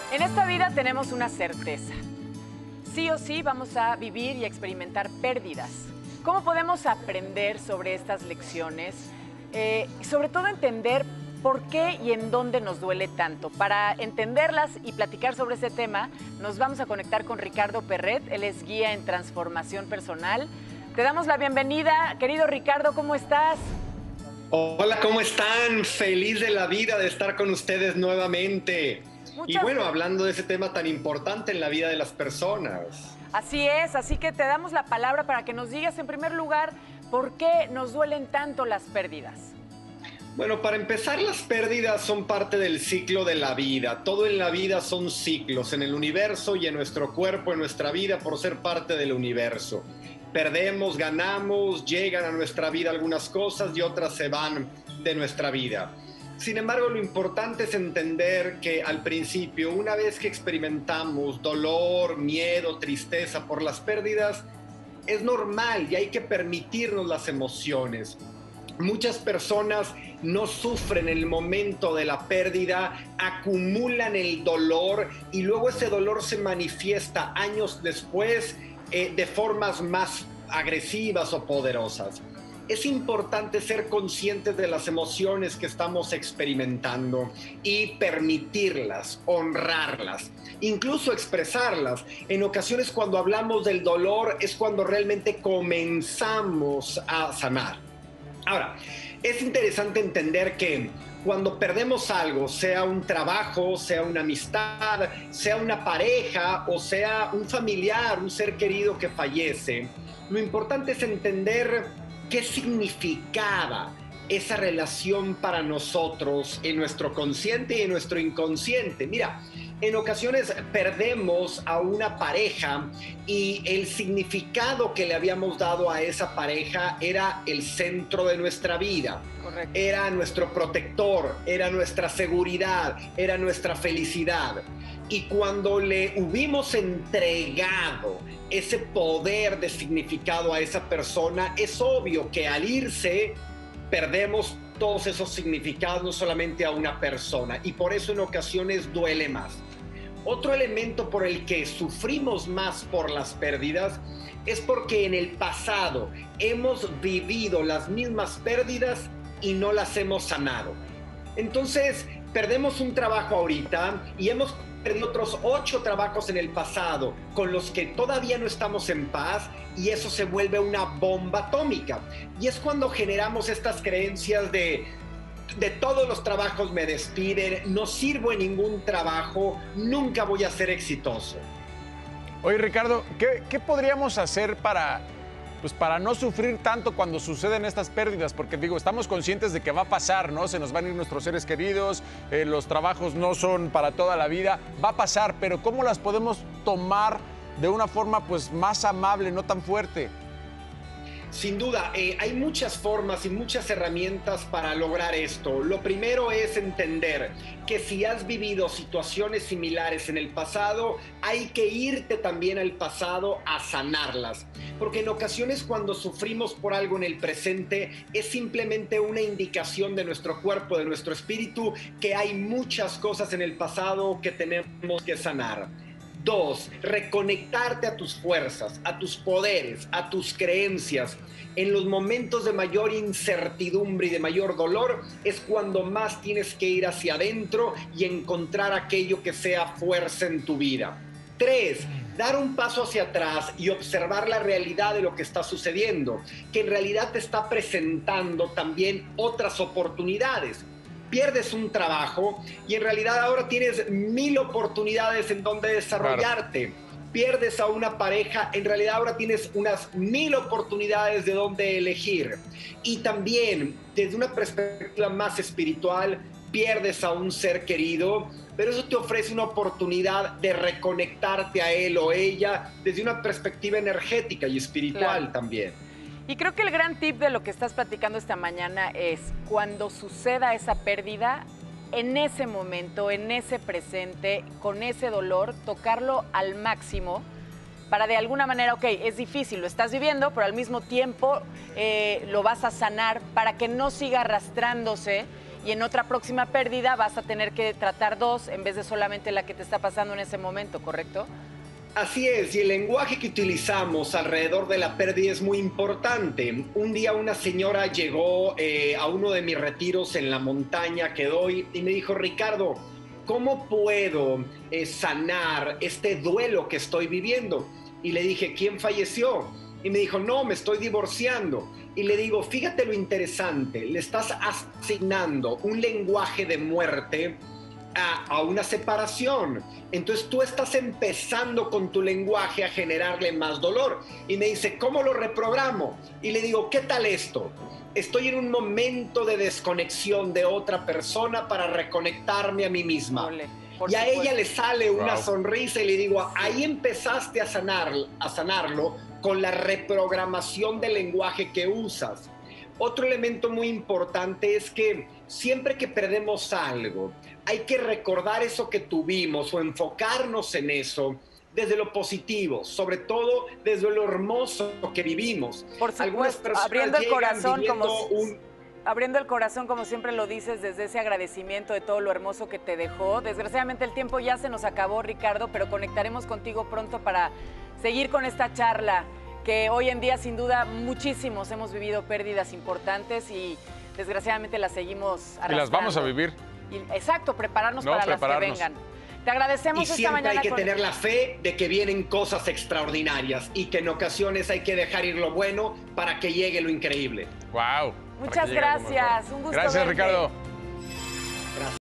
En esta vida tenemos una certeza. Sí o sí vamos a vivir y experimentar pérdidas. ¿Cómo podemos aprender sobre estas lecciones? Sobre todo entender por qué y en dónde nos duele tanto. Para entenderlas y platicar sobre ese tema, nos vamos a conectar con Ricardo Perret. Él es guía en transformación personal. Te damos la bienvenida. Querido Ricardo, ¿cómo estás? Hola, ¿cómo están? Feliz de la vida de estar con ustedes nuevamente. Y bueno, hablando de ese tema tan importante en la vida de las personas. Así es, así que te damos la palabra para que nos digas en primer lugar por qué nos duelen tanto las pérdidas. Bueno, para empezar, las pérdidas son parte del ciclo de la vida. Todo en la vida son ciclos, en el universo y en nuestro cuerpo, en nuestra vida, por ser parte del universo. Perdemos, ganamos, llegan a nuestra vida algunas cosas y otras se van de nuestra vida. Sin embargo, lo importante es entender que al principio, una vez que experimentamos dolor, miedo, tristeza por las pérdidas, es normal y hay que permitirnos las emociones. Muchas personas no sufren el momento de la pérdida, acumulan el dolor y luego ese dolor se manifiesta años después de formas más agresivas o poderosas. Es importante ser conscientes de las emociones que estamos experimentando y permitirlas, honrarlas, incluso expresarlas. En ocasiones, cuando hablamos del dolor, es cuando realmente comenzamos a sanar. Ahora, es interesante entender que cuando perdemos algo, sea un trabajo, sea una amistad, sea una pareja o sea un familiar, un ser querido que fallece, lo importante es entender qué significaba esa relación para nosotros en nuestro consciente y en nuestro inconsciente. Mira, en ocasiones perdemos a una pareja y el significado que le habíamos dado a esa pareja era el centro de nuestra vida. Correcto. Era nuestro protector, era nuestra seguridad, era nuestra felicidad. Y cuando le hubimos entregado ese poder de significado a esa persona, es obvio que al irse perdemos todos esos significados, no solamente a una persona, y por eso en ocasiones duele más. Otro elemento por el que sufrimos más por las pérdidas es porque en el pasado hemos vivido las mismas pérdidas y no las hemos sanado. Entonces, perdemos un trabajo ahorita y hemos perdido otros 8 trabajos en el pasado con los que todavía no estamos en paz y eso se vuelve una bomba atómica. Y es cuando generamos estas creencias de todos los trabajos me despiden, no sirvo en ningún trabajo, nunca voy a ser exitoso. Oye, Ricardo, ¿qué podríamos hacer para no sufrir tanto cuando suceden estas pérdidas? Porque digo, estamos conscientes de que va a pasar, ¿no? Se nos van a ir nuestros seres queridos, los trabajos no son para toda la vida, va a pasar, pero ¿cómo las podemos tomar de una forma pues más amable, no tan fuerte? Sin duda, hay muchas formas y muchas herramientas para lograr esto. Lo primero es entender que si has vivido situaciones similares en el pasado, hay que irte también al pasado a sanarlas. Porque en ocasiones cuando sufrimos por algo en el presente, es simplemente una indicación de nuestro cuerpo, de nuestro espíritu, que hay muchas cosas en el pasado que tenemos que sanar. 2, reconectarte a tus fuerzas, a tus poderes, a tus creencias. En los momentos de mayor incertidumbre y de mayor dolor es cuando más tienes que ir hacia adentro y encontrar aquello que sea fuerza en tu vida. 3, dar un paso hacia atrás y observar la realidad de lo que está sucediendo, que en realidad te está presentando también otras oportunidades. Pierdes un trabajo y en realidad ahora tienes 1000 oportunidades en donde desarrollarte. Claro. Pierdes a una pareja, en realidad ahora tienes unas 1000 oportunidades de donde elegir. Y también, desde una perspectiva más espiritual, pierdes a un ser querido, pero eso te ofrece una oportunidad de reconectarte a él o ella desde una perspectiva energética y espiritual. Claro. También. Y creo que el gran tip de lo que estás platicando esta mañana es cuando suceda esa pérdida, en ese momento, en ese presente, con ese dolor, tocarlo al máximo para de alguna manera, ok, es difícil, lo estás viviendo, pero al mismo tiempo lo vas a sanar para que no siga arrastrándose y en otra próxima pérdida vas a tener que tratar 2 en vez de solamente la que te está pasando en ese momento, ¿correcto? Así es, y el lenguaje que utilizamos alrededor de la pérdida es muy importante. Un día una señora llegó a uno de mis retiros en la montaña que doy y me dijo, Ricardo, ¿cómo puedo sanar este duelo que estoy viviendo? Y le dije, ¿quién falleció? Y me dijo, no, me estoy divorciando. Y le digo, fíjate lo interesante, le estás asignando un lenguaje de muerte a una separación. Entonces tú estás empezando con tu lenguaje a generarle más dolor. Y me dice, ¿cómo lo reprogramo? Y le digo, ¿qué tal esto? Estoy en un momento de desconexión de otra persona para reconectarme a mí misma. Y a ella le sale una sonrisa y le digo, ahí empezaste a sanarlo con la reprogramación del lenguaje que usas. Otro elemento muy importante es que siempre que perdemos algo, hay que recordar eso que tuvimos o enfocarnos en eso desde lo positivo, sobre todo desde lo hermoso que vivimos. Por supuesto, abriendo el corazón, como siempre lo dices, desde ese agradecimiento de todo lo hermoso que te dejó. Desgraciadamente el tiempo ya se nos acabó, Ricardo, pero conectaremos contigo pronto para seguir con esta charla, que hoy en día sin duda muchísimos hemos vivido pérdidas importantes y desgraciadamente las seguimos arrastrando. Y las vamos a vivir. Exacto, prepararnos para las que vengan. Te agradecemos esta mañana. Y siempre hay que tener la fe de que vienen cosas extraordinarias y que en ocasiones hay que dejar ir lo bueno para que llegue lo increíble. ¡Wow! Muchas gracias, un gusto Gracias, verte. Ricardo.